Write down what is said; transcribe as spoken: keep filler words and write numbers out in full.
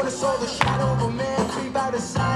When I saw the shadow of a man creep out of sight,